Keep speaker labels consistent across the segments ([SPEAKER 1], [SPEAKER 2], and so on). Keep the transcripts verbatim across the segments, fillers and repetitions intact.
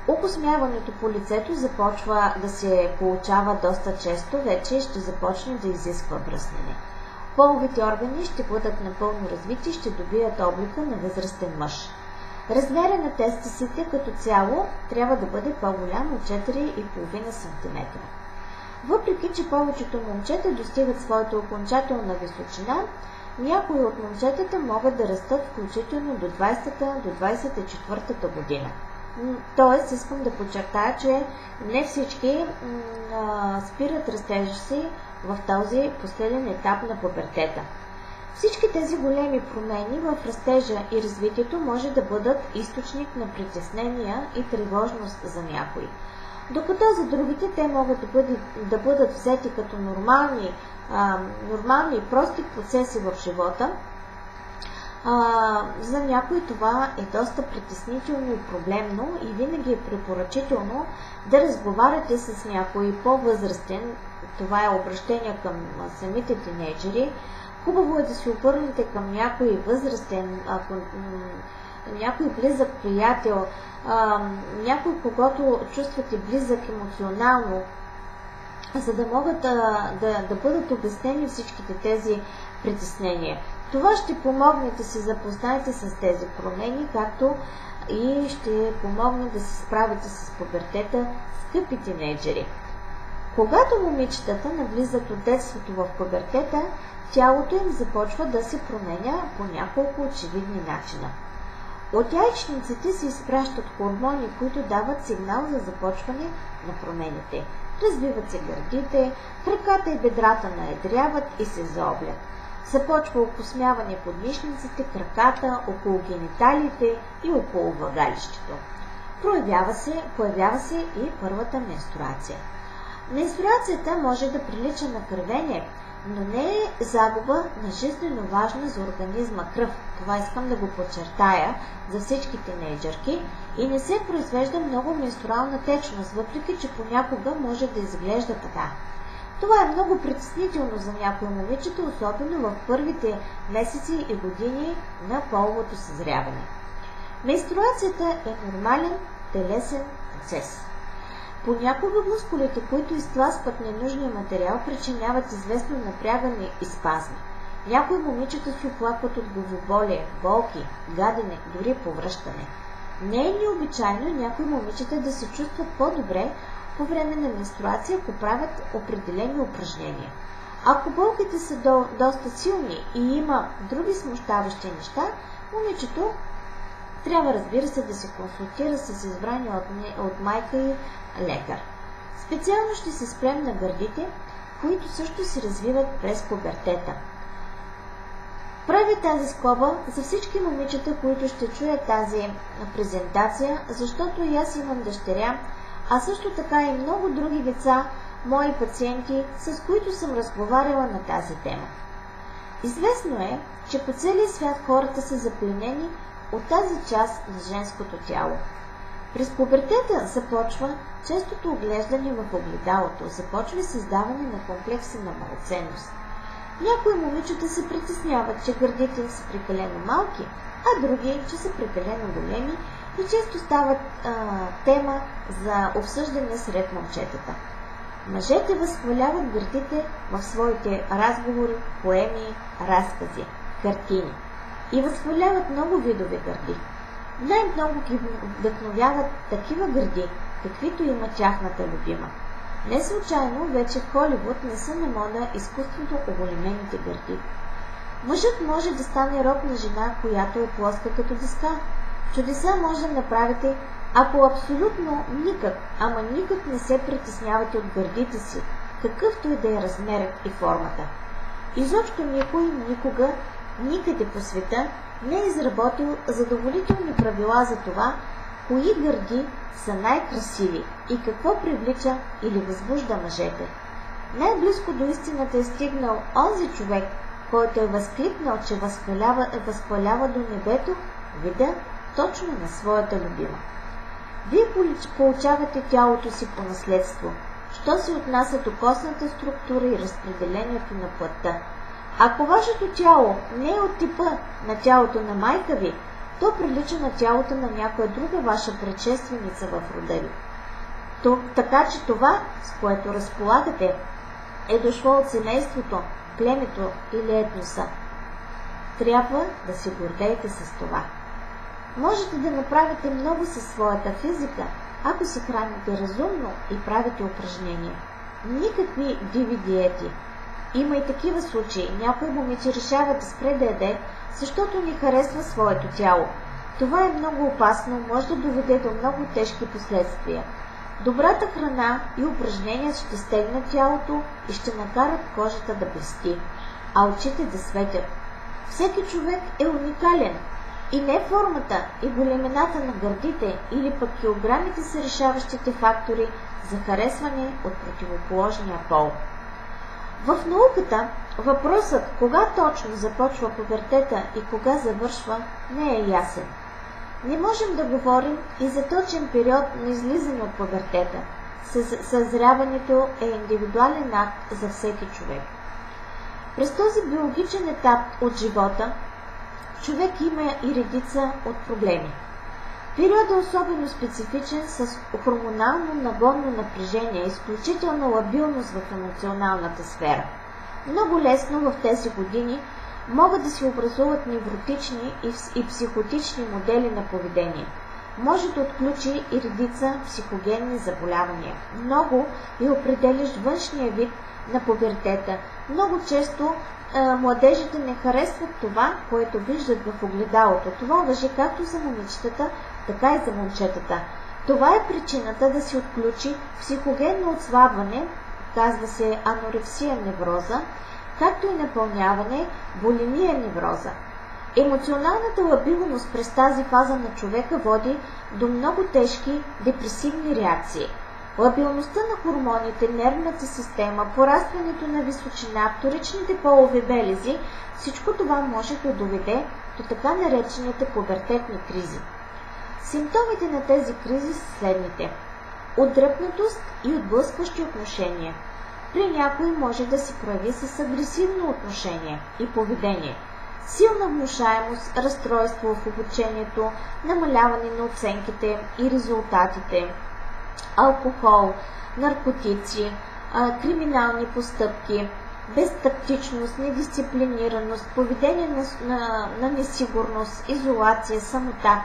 [SPEAKER 1] Окосмяването по лицето започва да се получава доста често, вече ще започне да изисква бръснене. Половите органи ще бъдат напълно развити и ще добият облика на възрастен мъж. Размерът на тестисите като цяло трябва да бъде по-голям от четири и половина сантиметра. Въпреки че повечето момчета достигат своята окончателна височина, някои от момчетата могат да растат включително до двайсета до двайсет и четвъртата година. Тоест, искам да подчертая, че не всички м- спират растежа си в този последен етап на пубертета. Всички тези големи промени в растежа и развитието може да бъдат източник на притеснения и тревожност за някои. Докато за другите те могат да бъдат, да бъдат взети като нормални, а, нормални и прости процеси в живота, а, за някои това е доста притеснително и проблемно и винаги е препоръчително да разговаряте с някой по-възрастен. Това е обращение към самите тинейджери. Хубаво е да се обърнете към някой възрастен, ако, някой близък приятел, а, някой, когато чувствате близък емоционално, за да могат да, да, да бъдат обяснени всичките тези притеснения. Това ще помогне да се запознаете с тези промени, както и ще помогне да се справите с пубертета, скъпи тинейджери. Когато момичетата навлизат от детството в пубертета, тялото им започва да се променя по няколко очевидни начина. От яйчниците се изпращат хормони, които дават сигнал за започване на промените. Развиват се гърдите, краката и бедрата наедряват и се заоблят. Започва окосмяване под мишниците, краката, около гениталите и около влагалището. Проявява се, появява се и първата менструация. Менструацията може да прилича на кървене, но не е загуба на жизненно важна за организма кръв. Това искам да го подчертая за всички тинейджърки и не се произвежда много менструална течност, въпреки че понякога може да изглежда така. Това е много притеснително за някои момичета, особено в първите месеци и години на половото съзряване. Менструацията е нормален телесен процес. Понякога мускулите, които изтласкват ненужния материал, причиняват известно напрягане и спазми. Някои момичета се оплакват от главоболие, болки, гадене, дори повръщане. Не е необичайно някои момичета да се чувстват по-добре по време на менструация, ако правят определени упражнения. Ако болките са до, доста силни и има други смущаващи неща, момичето трябва, разбира се, да се консултира с избрания от, от майка и лекар. Специално ще се спрем на гърдите, които също се развиват през пубертета. Правя тази скоба за всички момичета, които ще чуят тази презентация, защото и аз имам дъщеря, а също така и много други деца, мои пациенти, с които съм разговаряла на тази тема. Известно е, че по целия свят хората са запленени от тази част на женското тяло. През пубертета започва честото оглеждане в огледалото, започва създаване на комплекси на малоценност. Някои момичета се притесняват, че гърдите са прекалено малки, а други, че са прекалено големи и често стават а, тема за обсъждане сред момчетата. Мъжете възхваляват гърдите в своите разговори, поеми, разкази, картини и възхваляват много видове гърди. Най-много ги вдъхновяват такива гърди, каквито има тяхната любима. Не случайно вече в Холивуд не са на мода изкуствено оголемените гърди. Мъжът може да стане роб на жена, която е плоска като дъска. Чудеса може да направите, ако абсолютно никак, ама никак не се притеснявате от гърдите си, какъвто и да е размерът и формата. Изобщо никой никога, никъде по света не е изработил задоволителни правила за това, кои гърди са най-красиви и какво привлича или възбужда мъжете. Най-близко до истината е стигнал онзи човек, който е възкликнал, че възхвалява, възхвалява до небето вида точно на своята любима. Вие получавате тялото си по наследство, що се отнася до костната структура и разпределението на плътта. Ако вашето тяло не е от типа на тялото на майка ви, То прилича на тялото на някоя друга ваша предшественица в рода ви. То, така че това, с което разполагате, е дошло от семейството, племето или етноса. Трябва да се гордеете с това. Можете да направите много със своята физика, ако се храните разумно и правите упражнения. Никакви диви диети. Има и такива случаи. Някой момиче решава да спре да яде, защото не харесва своето тяло. Това е много опасно, може да доведе до много тежки последствия. Добрата храна и упражнения ще стегнат тялото и ще накарат кожата да блести, а очите да светят. Всеки човек е уникален и не формата и големината на гърдите или пък килограмите са решаващите фактори за харесване от противоположния пол. В науката въпросът кога точно започва пубертета и кога завършва не е ясен. Не можем да говорим и за точен период на излизане от пубертета. Съзряването е индивидуален акт за всеки човек. През този биологичен етап от живота човек има и редица от проблеми. Периодът е особено специфичен с хормонално нагонно напрежение, изключителна лабилност в емоционалната сфера. Много лесно в тези години могат да се образуват невротични и психотични модели на поведение. Може да отключи и редица психогенни заболявания. Много е определящ външния вид на пубертета. Много често а, младежите не харесват това, което виждат в огледалото. Това важи както за момичетата, така и за момчетата. Това е причината да се отключи психогенно отслабване, казва се анорексия невроза, както и напълняване, булимия невроза. Емоционалната лабилност през тази фаза на човека води до много тежки депресивни реакции. Лабилността на хормоните, нервната система, порастването на височина, вторичните полови белези, всичко това може да доведе до така наречените пубертетни кризи. Симптомите на тези кризи са следните: отдръпнатост и отблъскващи отношения. При някой може да се прояви с агресивно отношение и поведение, силна внушаемост, разстройство в обучението, намаляване на оценките и резултатите, алкохол, наркотици, криминални постъпки, безтактичност, недисциплинираност, поведение на, на, на несигурност, изолация, самота.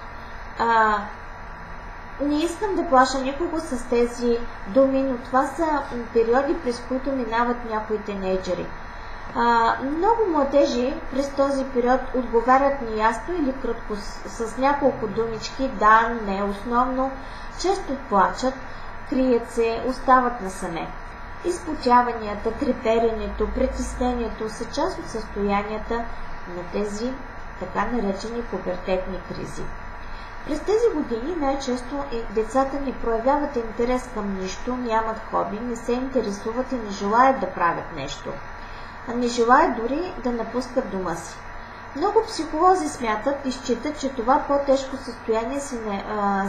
[SPEAKER 1] А, не искам да плаша никого с тези думи, но това са периоди, през които минават някои тинейджери. А, много младежи през този период отговарят неясно или кратко с, с няколко думички да, не, основно, често плачат, крият се, остават насаме. Изпотяванията, треперенето, притеснението са част от състоянията на тези така наречени пубертетни кризи. През тези години най-често децата не проявяват интерес към нищо, нямат хоби, не се интересуват и не желаят да правят нещо. А не желаят дори да напускат дома си. Много психолози смятат и считат, че това по-тежко състояние се, не, а,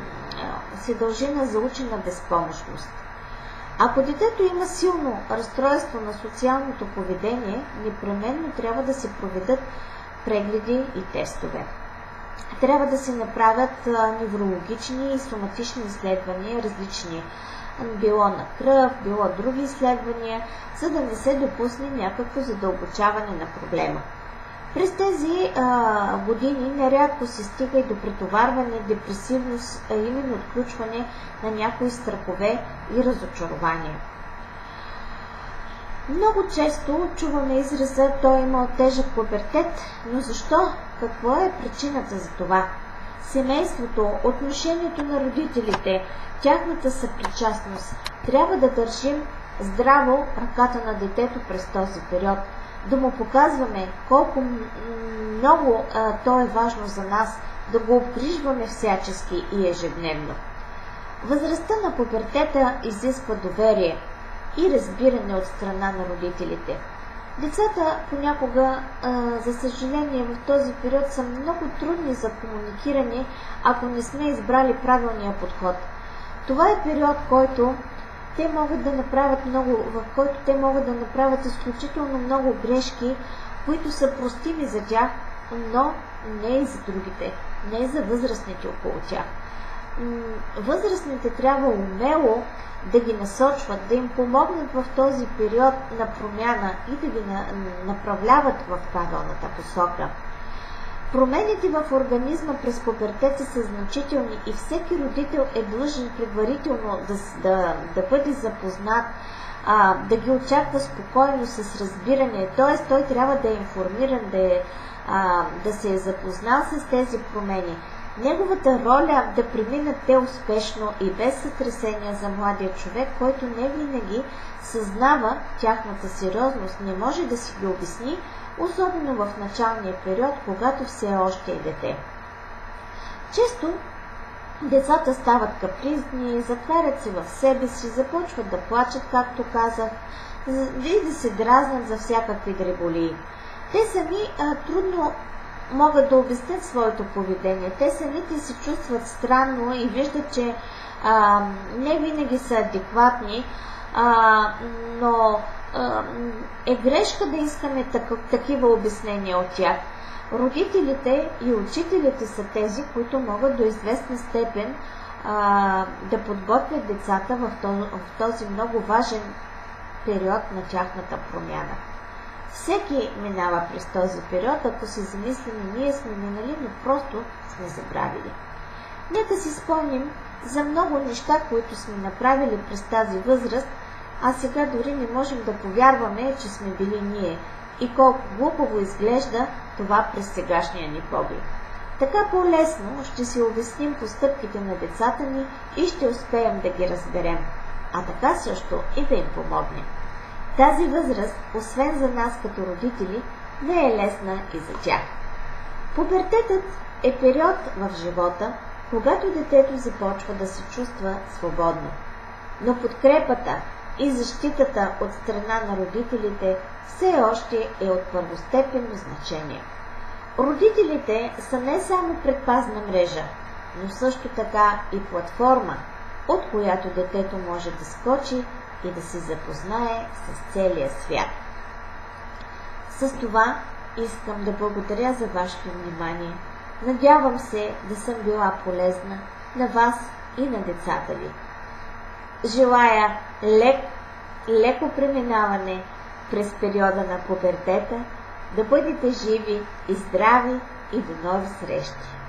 [SPEAKER 1] се дължи на заучена безпомощност. Ако детето има силно разстройство на социалното поведение, непременно трябва да се проведат прегледи и тестове. Трябва да се направят неврологични и соматични изследвания, различни, било на кръв, било други изследвания, за да не се допусне някакво задълбочаване на проблема. През тези а, години нерядко се стига и до претоварване, депресивност, а именно отключване на някои страхове и разочарования. Много често чуваме израза «той е имал тежък пубертет», но защо? Какво е причината за това? Семейството, отношението на родителите, тяхната съпричастност. Трябва да държим здраво ръката на детето през този период, да му показваме колко много а, то е важно за нас, да го обгрижваме всячески и ежедневно. Възрастта на пубертета изисква доверие и разбиране от страна на родителите. Децата понякога, а, за съжаление, в този период са много трудни за комуникиране, ако не сме избрали правилния подход. Това е период, който те могат да направят много, в който те могат да направят изключително много грешки, които са простими за тях, но не и за другите, не и за възрастните около тях. Възрастните трябва умело да ги насочват, да им помогнат в този период на промяна и да ги направляват в правилната посока. Промените в организма през пубертета са значителни и всеки родител е длъжен предварително да, да, да бъде запознат, а, да ги очаква спокойно, с разбиране, т.е. той трябва да е информиран, да, е, а, да се е запознал с тези промени. Неговата роля да преминат те успешно и без сътресения за младия човек, който не винаги съзнава тяхната сериозност, не може да си ги обясни, особено в началния период, когато все още е дете. Често децата стават капризни, затварят се в себе си, започват да плачат, както казах, и да се дразнат за всякакви дреболии. Те сами а, трудно могат да обяснят своето поведение. Те самите се чувстват странно и виждат, че а, не винаги са адекватни, а, но а, е грешка да искаме так, такива обяснения от тях. Родителите и учителите са тези, които могат до известна степен а, да подготвят децата в този, в този много важен период на тяхната промяна. Всеки минава през този период, ако се замислим, ние сме минали, но просто сме забравили. Нека си спомним за много неща, които сме направили през тази възраст, а сега дори не можем да повярваме, че сме били ние и колко глупаво изглежда това през сегашния ни поглед. Така по-лесно ще си обясним постъпките на децата ни и ще успеем да ги разберем, а така също и да им помогнем. Тази възраст, освен за нас като родители, не е лесна и за тях. Пубертетът е период в живота, когато детето започва да се чувства свободно. Но подкрепата и защитата от страна на родителите все още е от първостепенно значение. Родителите са не само предпазна мрежа, но също така и платформа, от която детето може да скочи и да се запознае с целия свят. С това искам да благодаря за вашето внимание. Надявам се да съм била полезна на вас и на децата ви. Желая лек, леко преминаване през периода на пубертета, да бъдете живи и здрави и до нови срещи!